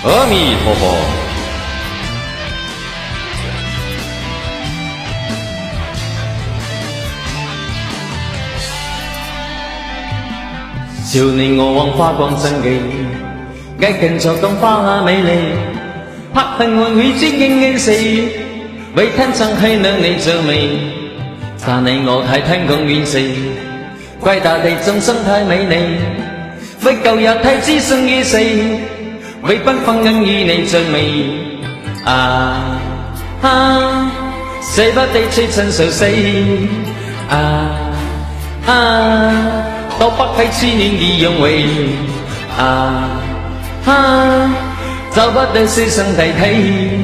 阿弥陀佛。少年我往花光生機，藝近作動花美麗，拍恨換會尊敬應死，為貪生氣兩你着美，但你我太貪共怨死，怪大地眾生太美麗，為舊日太知生於死，為奔放恩與你着美，捨不得摧塵受死，都不計千年的擁圍，找不到死生代替，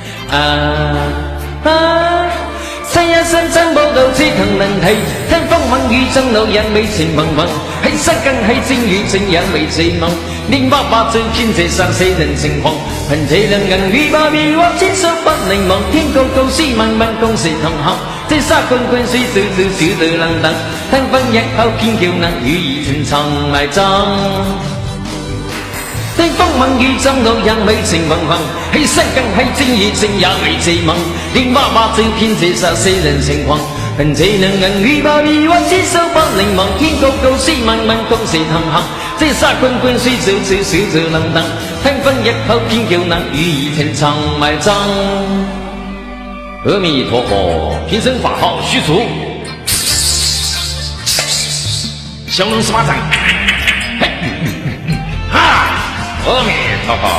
這一生真冇到只騰能提，聽風聞雨爭路人未情茫茫，喺山更喺正雨正也未寂寞，年華把最偏這殺死人情狂，憑這兩人與把面或千手不凝望，天高高斯萬萬共是同行，這沙滾滾水早早小對冷淡，聽分日後偏叫能與兒情長埋葬。聽風聞雨爭路人未情茫茫，喺山更喺正雨正也未寂寞，年華把最偏這殺死人情狂，憑這兩人與把面或千手不凝望，天高高斯萬萬共是同行，這沙滾滾水早早小對冷淡，聽分日後偏叫能與兒情長埋葬。阿弥陀佛，平生法号虚除，降龙十八掌，哈！阿弥陀佛。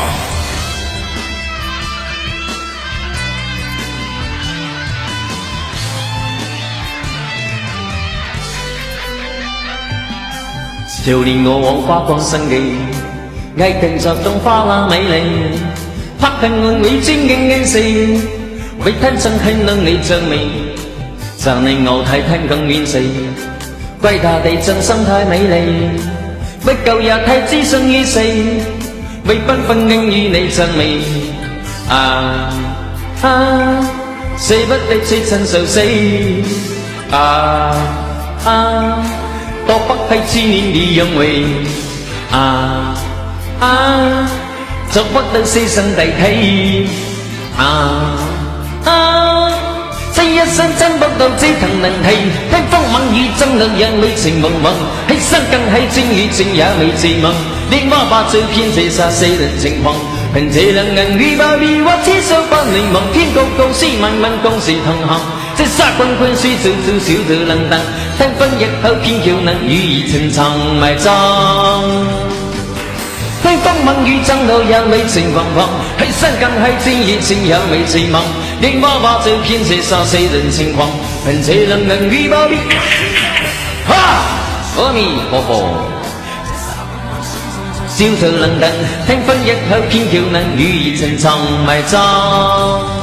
少年我往花光生機，藝近作動花美麗，拍恨換會尊敬應死，為貪生氣兩你着美，就令我太貪更怨死，怪大地眾生太美麗，為舊日太知生於死，為繽紛應與你着美，捨不得摧塵受死，都不計千年的擁圍，找不到死生代替，這一生真不到只騰能提，聽風聞雨爭路人未情茫茫，喺山更喺正雨正也未寂寞，年華把最偏這殺死人情狂，憑這兩人與把面或千手不凝望，天高高斯萬萬共是同行，這沙滾滾水早早小對冷淡，聽分日後偏叫能與兒情長埋葬。聽風聞雨爭路人未情惶惶，喺山更喺正雨正也未寂寞，年華把最偏這殺死人情狂，憑這兩人與把面，阿彌陀佛。小對冷淡，聽分日後偏叫能與兒情長埋葬。